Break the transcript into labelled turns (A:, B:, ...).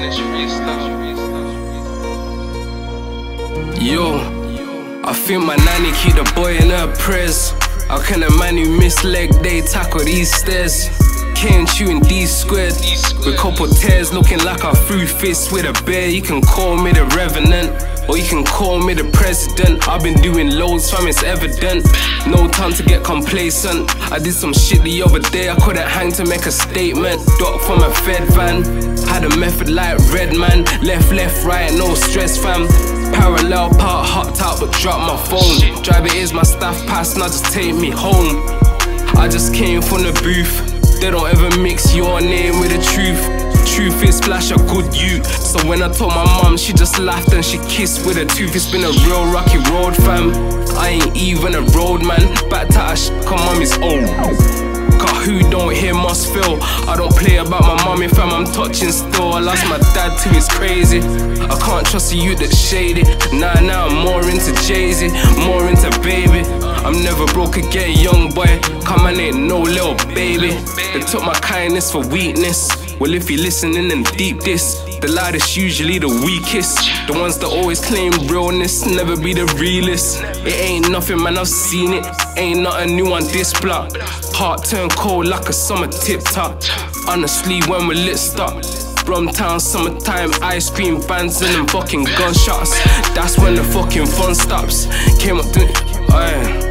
A: Yo, I feel my nanny keep the boy in her prayers. How can a man who miss leg day tackle these stairs? Came chewing these squared with couple tears, looking like I threw fists with a bear. You can call me the revenant, or you can call me the president. I've been doing loads, fam, it's evident. No time to get complacent. I did some shit the other day, I couldn't hang to make a statement. Duck from a Fed van, had a method like Redman. Left, right, no stress, fam. Parallel part, hopped out but dropped my phone. Driver is my staff pass, now just take me home. I just came from the booth. They don't ever mix your name with the truth. Truth is Splash a good youth. So when I told my mum, she just laughed and she kissed with her tooth. It's been a real rocky road, fam. I ain't even a road man. Back to that shit, cause mommy's old. Cause who don't hear must feel. I don't play about my mommy, fam, I'm touching still. I lost my dad too, it's crazy. I can't trust a youth that's shady. Now I'm more into Jay-Z, more into baby. I'm never broke again, young boy. Come on, ain't no little baby. They took my kindness for weakness. Well, if you're listening and deep this, the loudest usually the weakest. The ones that always claim realness, never be the realest. It ain't nothing, man, I've seen it. Ain't nothing new on this block. Heart turn cold like a summer tip top. Honestly, when we're lit stop. Brumtown, summertime, ice cream bands and them fucking gunshots. That's when the fucking fun stops. Came up to